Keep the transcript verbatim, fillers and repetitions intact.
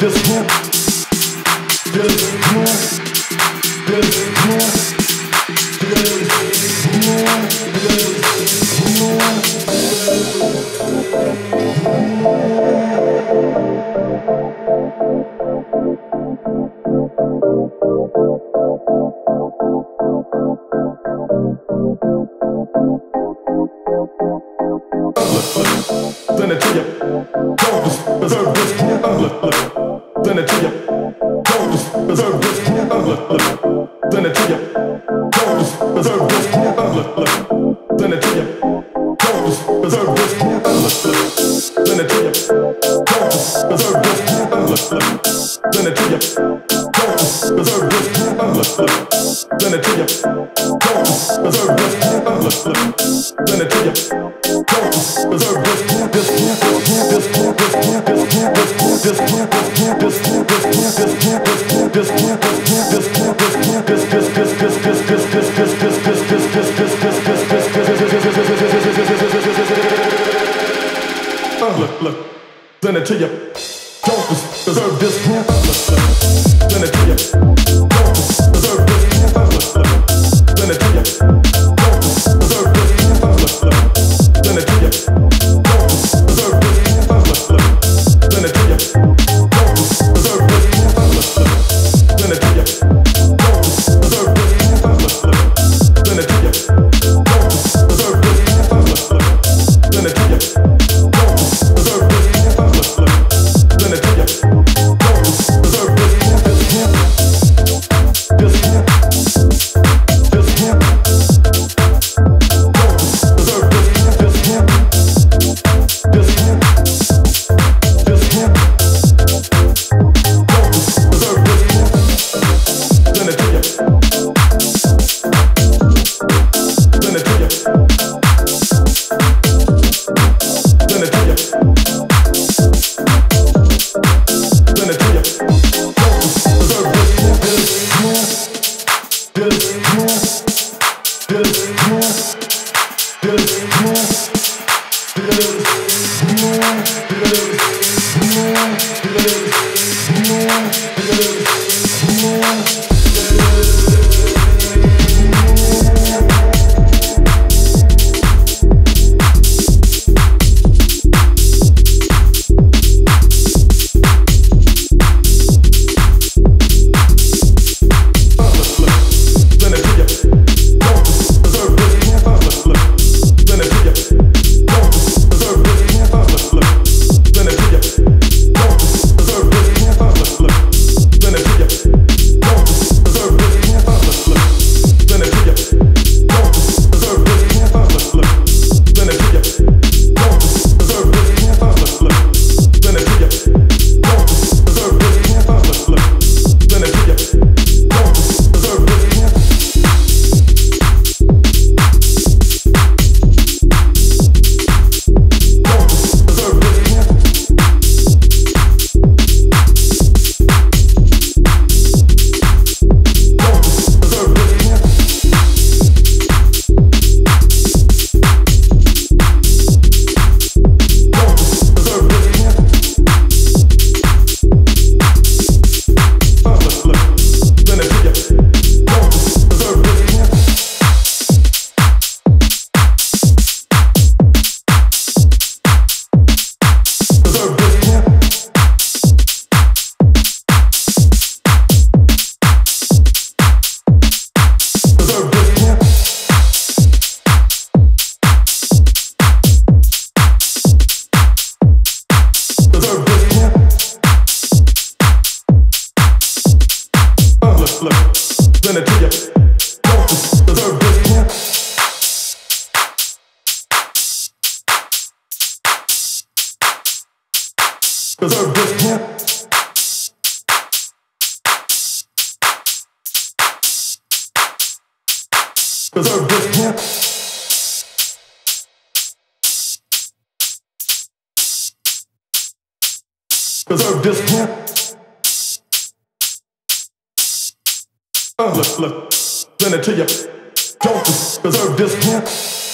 Send it to you. Don't deserve this. Send it to you. Don't deserve this. Send it to you. Don't deserve this. Send it to you. Don't deserve this. Send it to you. Don't deserve this. Send it to you. Don't deserve this. Send it to you. Don't deserve this. Send it to you. Don't deserve this. This, this, this, this, look, look, send it to you. Don't deserve this. Send it to you. Don't deserve this. Send it to you. Don't deserve this. Send it to you. Don't deserve this. Send it to you. Don't deserve this. Send it to you. Don't deserve this. Send it to you. Don't deserve this. Send it to you. Don't deserve this. Send it to you. Don't deserve this. This, this, this, don't deserve this. This, this, this, don't deserve this. Send it to you. Send it to you. Send it to you. Send it to you. Don't deserve this. This, this, this, this, deserve this. Deserve this. Deserve this. Uh, look, look, send it to you. Don't deserve this.